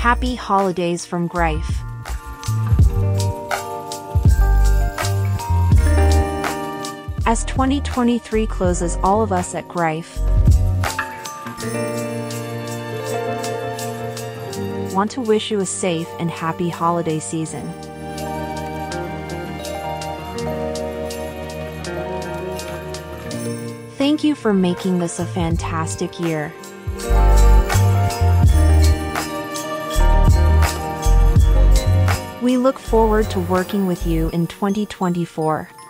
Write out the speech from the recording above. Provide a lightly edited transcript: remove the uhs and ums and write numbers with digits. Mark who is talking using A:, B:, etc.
A: Happy holidays from Greif. As 2023 closes, all of us at Greif want to wish you a safe and happy holiday season. Thank you for making this a fantastic year. We look forward to working with you in 2024.